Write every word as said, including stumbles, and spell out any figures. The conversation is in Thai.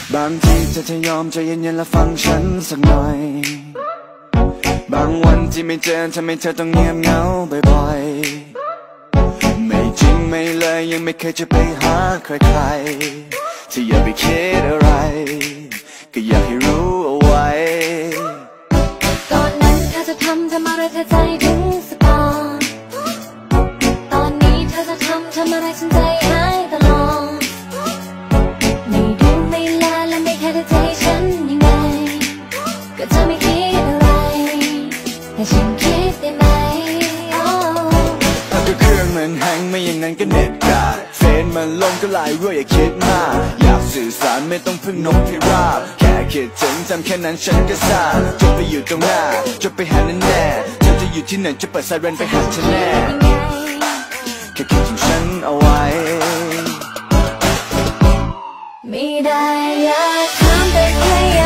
บางทีเธอจะยอมใจเย็นๆและฟังฉันสักหน่อยบางวันที่ไม่เจอทำให้เธอต้องเงียบเหงาบ่อยๆไม่จริงไม่เลยยังไม่เคยจะไปหาใครๆที่อย่าไปคิดอะไรก็อยากให้รู้เอาไว้ก่อนนั้นเธอจะทำทำอะไรเธอใจถึงสปอร์ตอนนี้เธอจะทำทำอะไรฉันใจหายตลอดไม่ดูไม่ลาและไม่แค่ใจฉันยังไงก็จะไม่คิดอะไรแต่ฉันคิดได้ไหมถ้าก็เครื่องมันแฮงไม่อย่างนั้นก็เน็ตกาดเฟซมันลงก็ไลน์รั่วอย่าคิดมากอยากสื่อสารไม่ต้องพึ่งนกพิราบแค่คิดถึงจำแค่นั้นฉันก็ทราบจะไปอยู่ตรงหน้าจะไปหาแน่แน่เธอจะอยู่ที่ไหนจะเปิดไซเรนไปหาฉันแน่แค่คิดถึงฉันเอาไว้ไม่ได้อยากถามแต่แค่